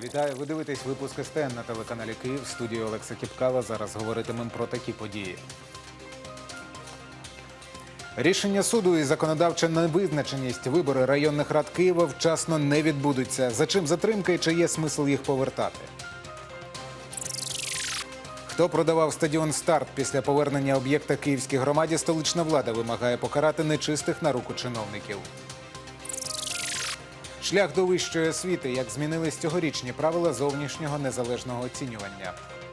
Вітаю, ви дивитесь випуск СТН на телеканалі Київ. В студії Олекса Кіпкала. Зараз говоритимемо про такі події. Рішення суду і законодавча невизначеність. Вибори районних рад Києва вчасно не відбудуться. За чим затримка і чи є смисл їх повертати? Хто продавав стадіон «Старт» після повернення об'єкта київській громаді, столична влада вимагає покарати нечистих на руку чиновників. Шлях до вищої освіти. Як змінились цьогорічні правила зовнішнього незалежного оцінювання.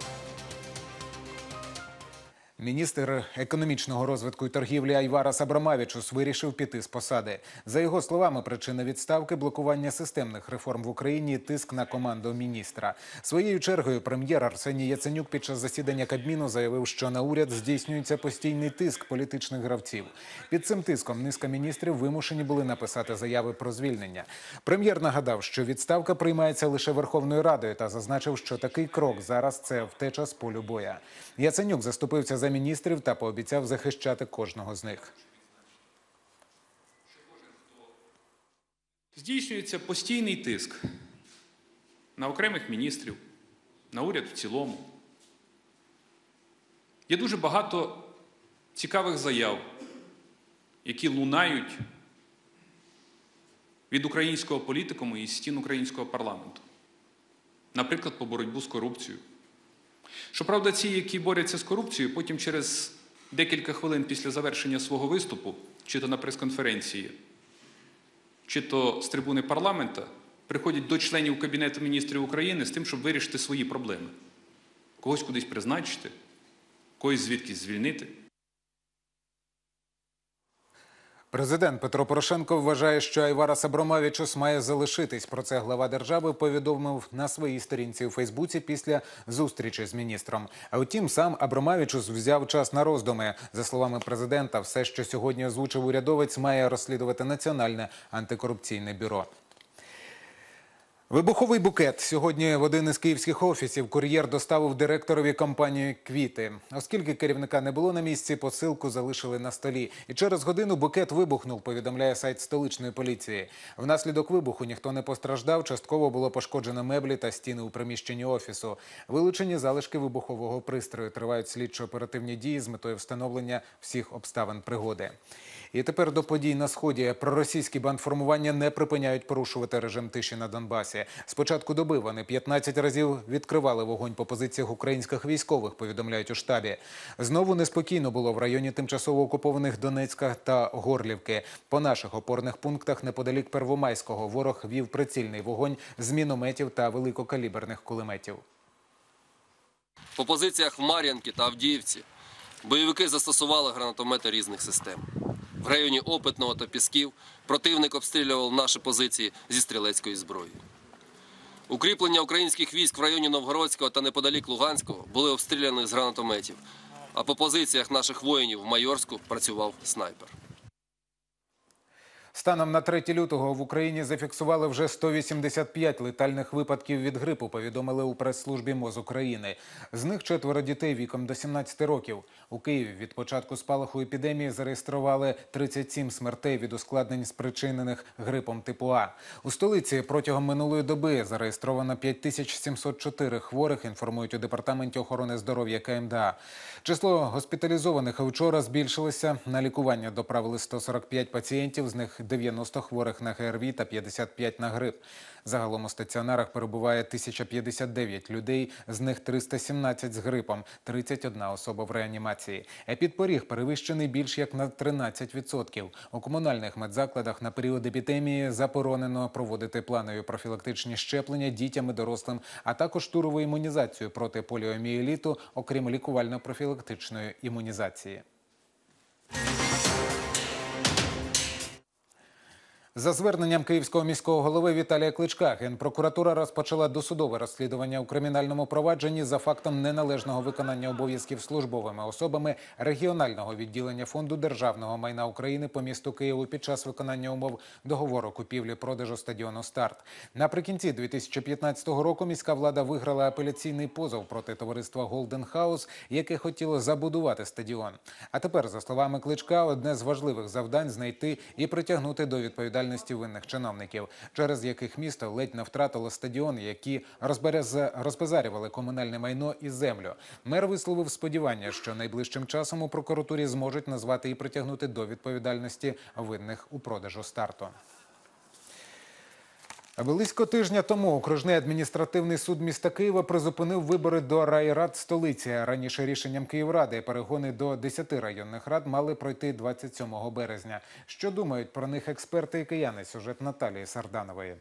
Міністр економічного розвитку і торгівлі Айварас Абромавічус вирішив піти з посади. За його словами, причина відставки – блокування системних реформ в Україні і тиск на команду міністра. Своєю чергою прем'єр Арсеній Яценюк під час засідання Кабміну заявив, що на уряд здійснюється постійний тиск політичних гравців. Під цим тиском низка міністрів вимушені були написати заяви про звільнення. Прем'єр нагадав, що відставка приймається лише Верховною Радою та зазначив, що такий крок зараз – це втеча з полю боя. Яценюк заступився за міністрів та пообіцяв захищати кожного з них. Здійснюється постійний тиск на окремих міністрів, на уряд в цілому. Є дуже багато цікавих заяв, які лунають від українського політикуму і стін українського парламенту. Наприклад, по боротьбу з корупцією. Щоправда, ці, які борються з корупцією, потім через декілька хвилин після завершення свого виступу, чи то на прес-конференції, чи то з трибуни парламенту, приходять до членів Кабінету міністрів України з тим, щоб вирішити свої проблеми. Когось кудись призначити, когось звідкись звільнити. Президент Петро Порошенко вважає, що Айварас Абромавічус має залишитись. Про це глава держави повідомив на своїй сторінці у Фейсбуці після зустрічі з міністром. А втім, сам Абромавічус взяв час на роздуми. За словами президента, все, що сьогодні озвучив урядовець, має розслідувати Національне антикорупційне бюро. Вибуховий букет. Сьогодні в один із київських офісів кур'єр доставив директорові компанії квіти. Оскільки керівника не було на місці, посилку залишили на столі. І через годину букет вибухнув, повідомляє сайт столичної поліції. Внаслідок вибуху ніхто не постраждав, частково було пошкоджено меблі та стіни у приміщенні офісу. Вилучені залишки вибухового пристрою. Тривають слідчо-оперативні дії з метою встановлення всіх обставин пригоди. І тепер до подій на Сході. Проросійські бандформування не припиняють порушувати режим тиші на Донбасі. З початку доби вони 15 разів відкривали вогонь по позиціях українських військових, повідомляють у штабі. Знову неспокійно було в районі тимчасово окупованих Донецька та Горлівки. По наших опорних пунктах неподалік Первомайського ворог вів прицільний вогонь з мінометів та великокаліберних кулеметів. По позиціях в Мар'янці та Авдіївці бойовики застосували гранатомети різних систем. В районі Опитного та Пісків противник обстрілював наші позиції зі стрілецької зброї. Укріплення українських військ в районі Новгородського та неподалік Луганського були обстріляні з гранатометів, а по позиціях наших воїнів в Майорську працював снайпер. Станом на 3 лютого в Україні зафіксували вже 185 летальних випадків від грипу, повідомили у прес-службі МОЗ України. З них 4 дітей віком до 17 років. У Києві від початку спалаху епідемії зареєстрували 37 смертей від ускладнень, спричинених грипом типу А. У столиці протягом минулої доби зареєстровано 5704 хворих, інформують у Департаменті охорони здоров'я КМДА. Число госпіталізованих вчора збільшилося. На лікування доправили 145 пацієнтів, з них 90 хворих на ГРВІ та 55 на грип. Загалом у стаціонарах перебуває 1059 людей, з них 317 з грипом, 31 особа в реанімації. Епідпоріг перевищений більш як на 13%. У комунальних медзакладах на період епідемії заборонено проводити планові профілактичні щеплення дітям і дорослим, а також турову імунізацію проти поліомієліту, окрім лікувально-профілактичної імунізації. За зверненням київського міського голови Віталія Кличка, Генпрокуратура розпочала досудове розслідування у кримінальному провадженні за фактом неналежного виконання обов'язків службовими особами регіонального відділення Фонду державного майна України по місту Києву під час виконання умов договору купівлі-продажу стадіону «Старт». Наприкінці 2015 року міська влада виграла апеляційний позов проти товариства «Голден Хаус», яке хотіло забудувати стадіон. А тепер, за словами Кличка, одне з важливих завдань – знайти і притягнути до відповідальності відповідальності винних чиновників, через яких місто ледь не втратило стадіон, які розбазарювали комунальне майно і землю. Мер висловив сподівання, що найближчим часом у прокуратурі зможуть назвати і притягнути до відповідальності винних у продажу старту. Близько тижня тому окружний адміністративний суд міста Києва призупинив вибори до райрад столиці. Раніше рішенням Київради перегони до 10 районних рад мали пройти 27 березня. Що думають про них експерти і кияни? Сюжет Наталії Сарданової.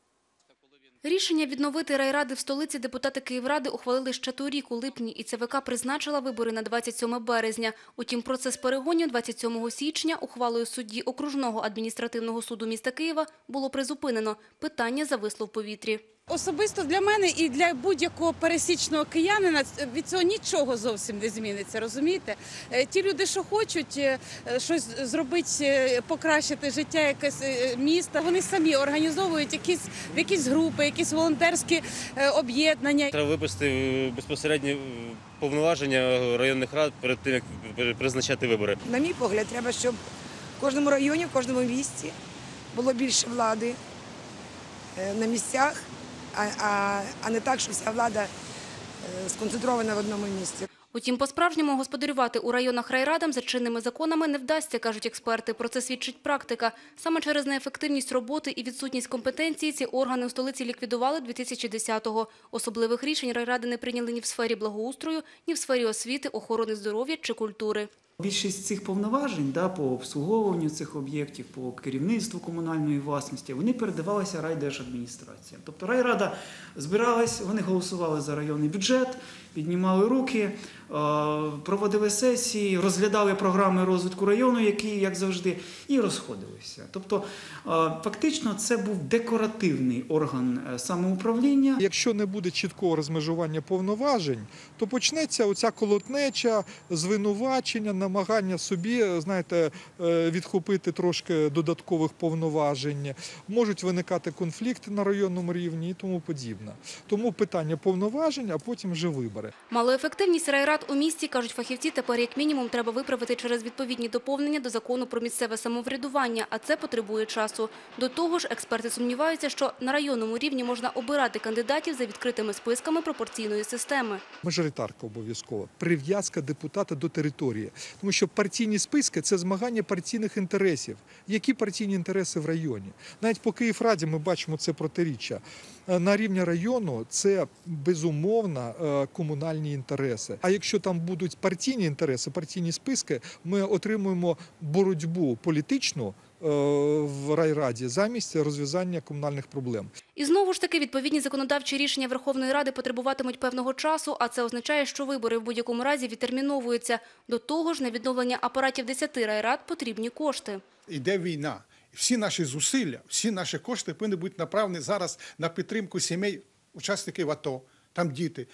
Рішення відновити райради в столиці депутати Київради ухвалили ще торік у липні, і ЦВК призначила вибори на 27 березня. Утім, процес перегонів 27 січня ухвалою судді окружного адміністративного суду міста Києва було призупинено. Питання зависло в повітрі. Особисто для мене і для будь-якого пересічного киянина від цього нічого зовсім не зміниться, розумієте? Ті люди, що хочуть щось зробити, покращити життя якесь міста, вони самі організовують якісь групи, якісь волонтерські об'єднання. Треба випустити безпосередньо повноваження районних рад перед тим, як призначати вибори. На мій погляд, треба, щоб в кожному районі, в кожному місті було більше влади на місцях, а не так, що вся влада сконцентрована в одному місці. Утім, по-справжньому господарювати у районах райрадам за чинними законами не вдасться, кажуть експерти. Про це свідчить практика. Саме через неефективність роботи і відсутність компетенції ці органи у столиці ліквідували 2010-го. Особливих рішень райради не прийняли ні в сфері благоустрою, ні в сфері освіти, охорони здоров'я чи культури. Більшість цих повноважень по обслуговуванню цих об'єктів, по керівництву комунальної власності, вони передавалися райдержадміністраціям. Тобто райрада збиралась, вони голосували за районний бюджет, піднімали руки, проводили сесії, розглядали програми розвитку району, які, як завжди, і розходилися. Тобто, фактично, це був декоративний орган самоуправління. Якщо не буде чіткого розмежування повноважень, то почнеться оця колотнеча, звинувачення, намагання собі, знаєте, відхопити трошки додаткових повноважень. Можуть виникати конфлікти на районному рівні і тому подібне. Тому питання повноважень, а потім вже вибори. Малоефективність райрад у місті, кажуть фахівці, тепер як мінімум треба виправити через відповідні доповнення до закону про місцеве самоврядування, а це потребує часу. До того ж, експерти сумніваються, що на районному рівні можна обирати кандидатів за відкритими списками пропорційної системи. Мажоритарка обов'язково, прив'язка депутата до території. Тому що партійні списки – це змагання партійних інтересів. Які партійні інтереси в районі? Навіть по Київраді ми бачимо це протиріччя. На рівні району це, безумовно, комунальні інтереси. А якщо там будуть партійні інтереси, партійні списки, ми отримуємо боротьбу політичну в райраді замість розв'язання комунальних проблем. І знову ж таки відповідні законодавчі рішення Верховної Ради потребуватимуть певного часу, а це означає, що вибори в будь-якому разі відтерміновуються. До того ж, на відновлення апаратів 10 райрад потрібні кошти. Іде війна. Всі наші зусилля, всі наші кошти повинні бути направлені зараз на підтримку сімей учасників АТО, там діти.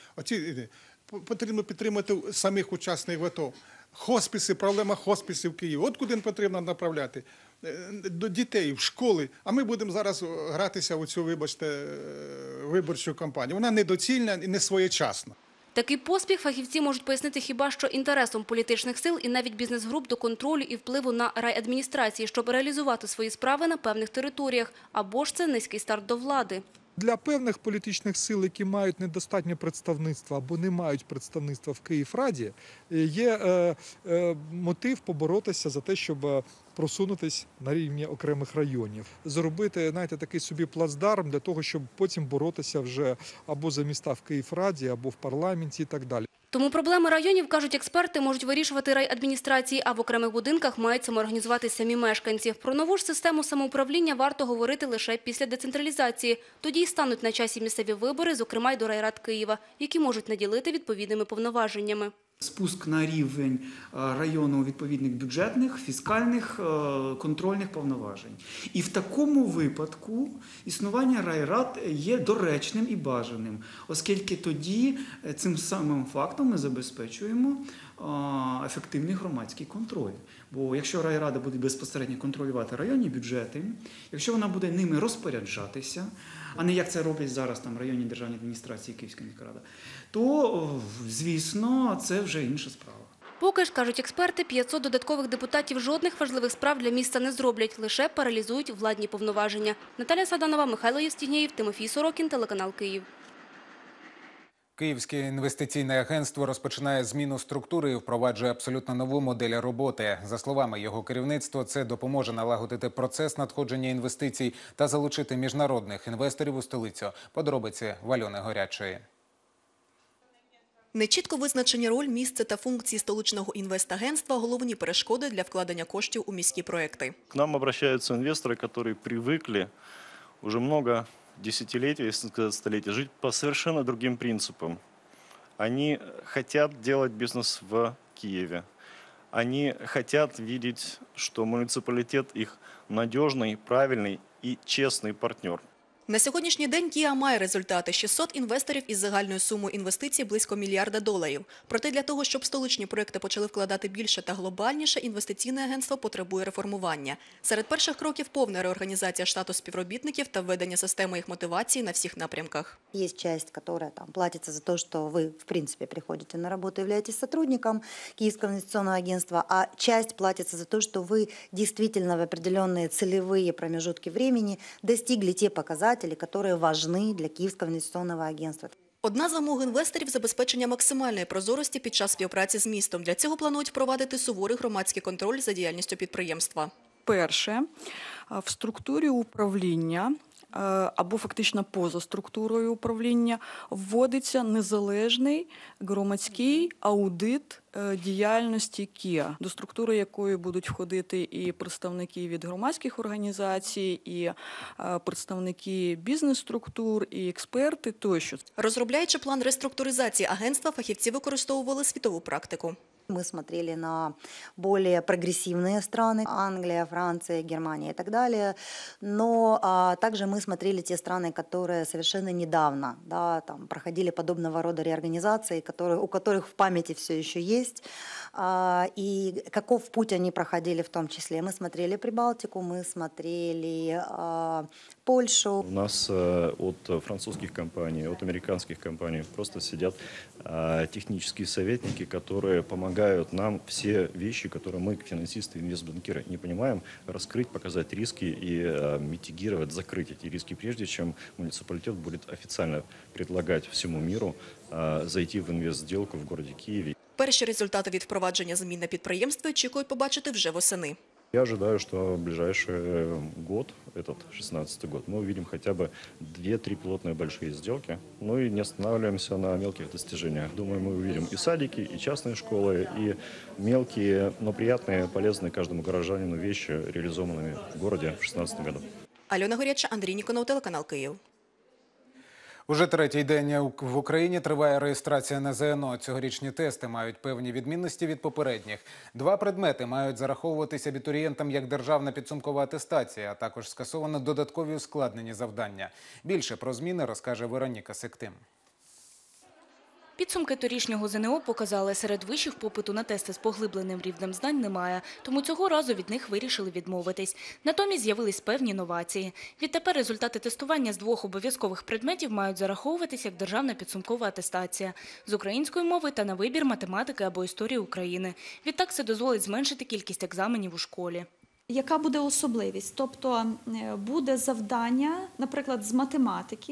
Потрібно підтримати самих учасників АТО. Хосписи, проблема хосписів в Києві. От куди потрібно направляти. До дітей, в школи. А ми будемо зараз гратися в цю, вибачте, виборчу кампанію. Вона недоцільна і не своєчасна. Такий поспіх фахівці можуть пояснити хіба що інтересом політичних сил і навіть бізнес-груп до контролю і впливу на райадміністрації, щоб реалізувати свої справи на певних територіях. Або ж це низький старт до влади. Для певних політичних сил, які мають недостатнє представництво або не мають представництва в Київраді, є мотив поборотися за те, щоб просунутися на рівні окремих районів. Зробити, знаєте, такий собі плацдарм для того, щоб потім боротися вже або за міста в Київраді, або в парламенті і так далі. Тому проблеми районів, кажуть експерти, можуть вирішувати райадміністрації, а в окремих будинках мають самоорганізувати самі мешканці. Про нову ж систему самоуправління варто говорити лише після децентралізації. Тоді й стануть на часі місцеві вибори, зокрема й до райрад Києва, які можуть наділити відповідними повноваженнями. Спуск на рівень району відповідних бюджетних, фіскальних, контрольних повноважень. І в такому випадку існування райрад є доречним і бажаним, оскільки тоді цим самим фактом ми забезпечуємо ефективний громадський контроль. Бо якщо райрада буде безпосередньо контролювати районні бюджети, якщо вона буде ними розпоряджатися, а не як це роблять зараз там районні державні адміністрації, Київська міська рада, то, звісно, це вже інша справа. Поки ж, кажуть експерти, 500 додаткових депутатів жодних важливих справ для міста не зроблять, лише паралізують владні повноваження. Наталя Саданова, Михайло Євстігнєєв, Тимофій Сорокін, телеканал «Київ». Київське інвестиційне агентство розпочинає зміну структури і впроваджує абсолютно нову модель роботи. За словами його керівництва, це допоможе налагодити процес надходження інвестицій та залучити міжнародних інвесторів у столицю. Подробиці в Альони Горячої. Нечітко визначені роль, місце та функції столичного інвестагентства – головні перешкоди для вкладення коштів у міські проекти. К нам обращаются инвесторы, которые привыкли уже много десятилетий, если не сказать столетий, жить по совершенно другим принципам. Они хотят делать бизнес в Киеве. Они хотят видеть, что муниципалитет их надежный, правильный и честный партнер. На сьогоднішній день Кія має результати – 600 інвесторів із загальною сумою інвестицій близько $1 мільярда. Проте для того, щоб столичні проекти почали вкладати більше та глобальніше, інвестиційне агентство потребує реформування. Серед перших кроків – повна реорганізація штату співробітників та введення системи їх мотивації на всіх напрямках. Есть часть, которая платится за то, что вы, в принципе, приходите на работу, являетесь сотрудником Киевского инвестиционного агентства, а часть платится за то, что вы действительно в определенные целевые промежутки времени достигли те показатели, которые важны для Киевского инвестиционного агентства. Одна з вимог інвесторів – забезпечення максимальної прозорості під час співпраці з містом. Для цього планують впровадити суворий громадський контроль за діяльністю підприємства. Перше, в структурі управління або фактично поза структурою управління вводиться незалежний громадський аудит діяльності КІА, до структури якої будуть входити і представники від громадських організацій, і представники бізнес-структур, і експерти тощо. Розробляючи план реструктуризації агентства, фахівці використовували світову практику. Мы смотрели на более прогрессивные страны – Англия, Франция, Германия и так далее. Но также мы смотрели те страны, которые совершенно недавно проходили подобного рода реорганизации, у которых в памяти все еще есть. И каков путь они проходили в том числе. Мы смотрели Прибалтику, мы смотрели Польшу. У нас от французских компаний, от американских компаний просто сидят технические советники, которые помогают нам все вещи, которые мы, финансисты, инвестбанкиры, не понимаем, раскрыть, показать риски и митигировать, закрыть эти риски, прежде чем муниципалитет будет официально предлагать всему миру зайти в инвестсделку в городе Киеве. Перші результати від впровадження змін на підприємстві очікують побачити вже восени. Я ожидаю, что в ближайший год, этот 16-й год, мы увидим хотя бы 2-3 пилотные большие сделки. Ну и не останавливаемся на мелких достижениях. Думаю, мы увидим и садики, и частные школы, и мелкие, но приятные, полезные каждому горожанину вещи, реализованные в городе в 2016 году. Альона Горяча, Андрій Ніконов, телеканал «Київ». Уже третій день в Україні триває реєстрація на ЗНО. Цьогорічні тести мають певні відмінності від попередніх. 2 предмети мають зараховуватися абітурієнтам як державна підсумкова атестація, а також скасовано додаткові ускладнені завдання. Більше про зміни розкаже Вероніка Сектим. Підсумки торішнього ЗНО показали, серед вишів попиту на тести з поглибленим рівнем знань немає, тому цього разу від них вирішили відмовитись. Натомість з'явились певні новації. Відтепер результати тестування з 2 обов'язкових предметів мають зараховуватись як державна підсумкова атестація з української мови та на вибір математики або історії України. Відтак це дозволить зменшити кількість екзаменів у школі. Яка буде особливість? Тобто буде завдання, наприклад, з математики,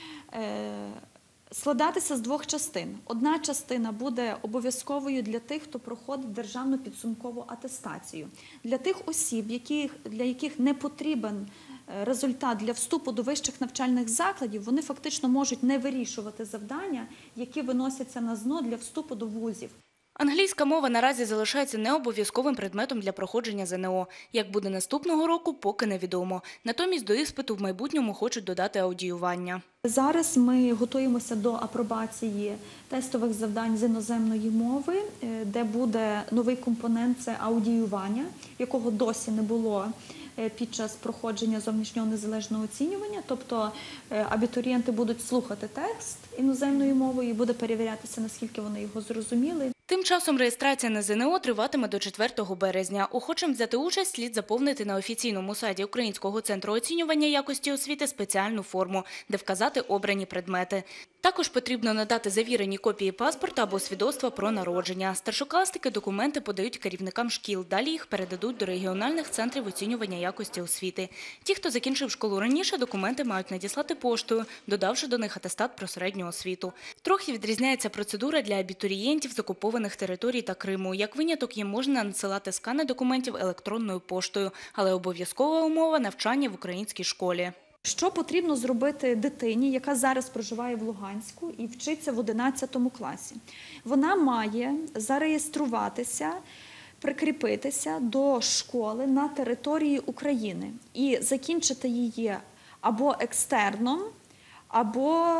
складатися з 2 частин. Одна частина буде обов'язковою для тих, хто проходить державну підсумкову атестацію. Для тих осіб, для яких не потрібен результат для вступу до вищих навчальних закладів, вони фактично можуть не вирішувати завдання, які виносяться на ЗНО для вступу до вузів. Англійська мова наразі залишається необов'язковим предметом для проходження ЗНО. Як буде наступного року, поки невідомо. Натомість до іспиту в майбутньому хочуть додати аудіювання. Зараз ми готуємося до апробації тестових завдань з іноземної мови, де буде новий компонент – це аудіювання, якого досі не було під час проходження зовнішнього незалежного оцінювання. Тобто абітурієнти будуть слухати текст іноземною мовою і буде перевірятися, наскільки вони його зрозуміли. Тим часом реєстрація на ЗНО триватиме до 4 березня. Охочим взяти участь слід заповнити на офіційному сайті Українського центру оцінювання якості освіти спеціальну форму, де вказати обрані предмети. Також потрібно надати завірені копії паспорта або свідоцтва про народження. Старшокласники документи подають керівникам шкіл, далі їх передадуть до регіональних центрів оцінювання якості освіти. Ті, хто закінчив школу раніше, документи мають надіслати поштою, додавши до них атестат про середню освіту. Трохи відрізняється процедура для абітурієнтів з окупованих територій та Криму. Як виняток, їм можна надсилати скани документів електронною поштою, але обов'язкова умова – навчання в українській школі. Що потрібно зробити дитині, яка зараз проживає в Луганську і вчиться в 11 класі? Вона має зареєструватися, прикріпитися до школи на території України і закінчити її або екстерном, або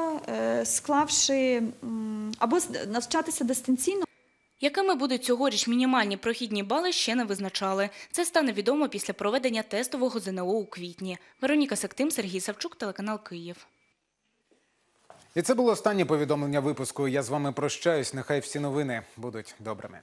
або навчатися дистанційно. Якими будуть цьогоріч мінімальні прохідні бали, ще не визначали. Це стане відомо після проведення тестового ЗНО у квітні. Вероніка Сактим, Сергій Савчук, телеканал Київ. І це було останнє повідомлення випуску. Я з вами прощаюсь. Нехай всі новини будуть добрими.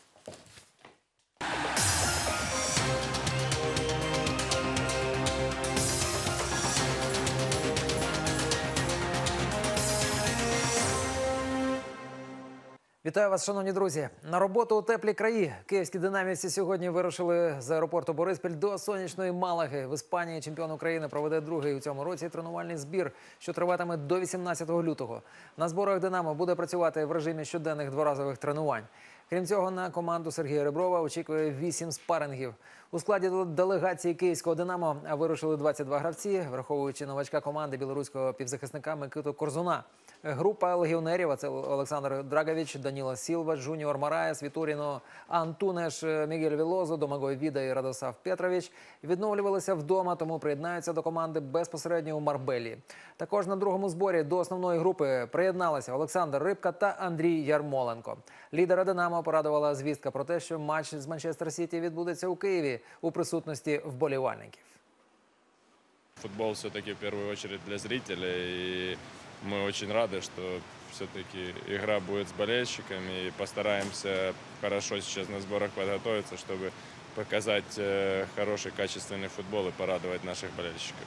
Вітаю вас, шановні друзі. На роботу у теплі краї. Київські динамівці сьогодні вирушили з аеропорту Бориспіль до сонячної Малаги. В Іспанії чемпіон України проведе другий у цьому році тренувальний збір, що триватиме до 18 лютого. На зборах «Динамо» буде працювати в режимі щоденних дворазових тренувань. Крім цього, на команду Сергія Реброва очікує 8 спарингів. У складі делегації київського «Динамо» вирушили 22 гравці, враховуючи новачка команди білоруського півзахисника Микиту Корзуна. Група легіонерів – це Олександр Драгович, Даніло Сілва, Джуніор Мараєс, Вітуріно Антунеш, Мігель Вілозо, Домагой Віда і Радослав Петрович – відновлювалися вдома, тому приєднаються до команди безпосередньо у Марбелі. Також на другому зборі до основної групи приєдналися Олександр Рибка та Андрій Ярмоленко. Лідера «Динамо» порадувала звістка про те, що матч з Манчестер Сіті відбудеться у Києві у присутності вболівальників. Футбол все-таки в первую очередь для зрителей, и мы очень рады, что все-таки игра будет с болельщиками, и постараемся хорошо сейчас на сборах подготовиться, чтобы показать хороший, качественный футбол и порадовать наших болельщиков.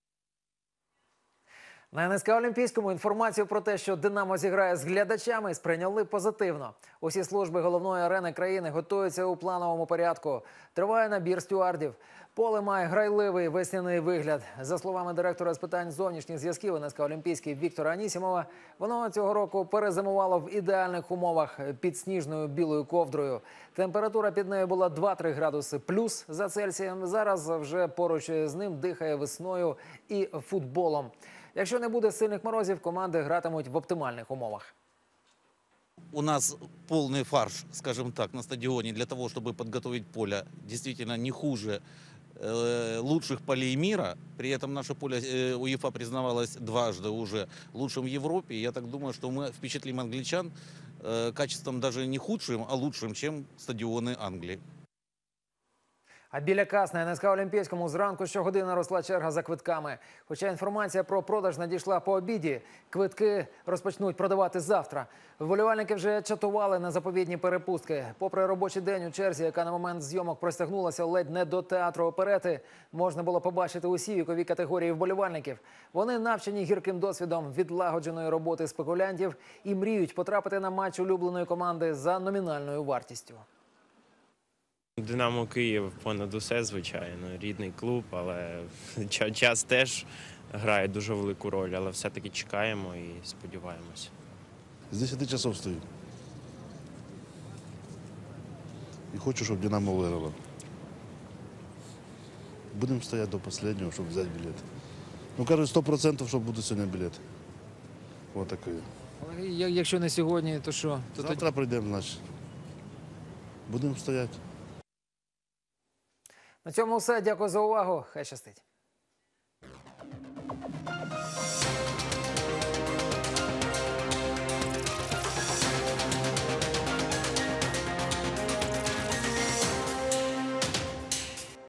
На НСК Олімпійському інформацію про те, що «Динамо» зіграє з глядачами, сприйняли позитивно. Усі служби головної арени країни готуються у плановому порядку. Триває набір стюардів. Поле має грайливий весняний вигляд. За словами директора з питань зовнішніх зв'язків НСК Олімпійський Віктора Анісімова, воно цього року перезимувало в ідеальних умовах під сніжною білою ковдрою. Температура під нею була 2-3 градуси плюс за Цельсієм. Зараз вже поруч з ним дихає весною і футболом. Якщо не буде сильних морозів, команди гратимуть в оптимальних умовах. У нас полный фарш, скажем так, на стадионе для того, чтобы подготовить поле действительно не хуже лучших полей мира. При этом наше поле УЕФА признавалось дважды уже лучшим в Европе. Я так думаю, что мы впечатлим англичан качеством даже не худшим, а лучшим, чем стадионы Англии. А біля кас на НСК Олімпійському зранку щогодини росла черга за квитками. Хоча інформація про продаж надійшла по обіді, квитки розпочнуть продавати завтра. Вболівальники вже чатували на заповідні перепустки. Попри робочий день у черзі, яка на момент зйомок простягнулася ледь не до театру оперети, можна було побачити усі вікові категорії вболівальників. Вони навчені гірким досвідом відлагодженої роботи спекулянтів і мріють потрапити на матч улюбленої команди за номінальною вартістю. «Динамо» Київ понад усе, звичайно, рідний клуб, але час теж грає дуже велику роль, але все-таки чекаємо і сподіваємося. З 10 часов стою. І хочу, щоб «Динамо» виграло. Будемо стояти до останнього, щоб взяти білет. Ну, кажуть, 100%, що буде сьогодні білет. Ось такий. Але якщо не сьогодні, то що? Завтра прийдемо, значить. Будемо стояти. На цьому все. Дякую за увагу. Хай щастить.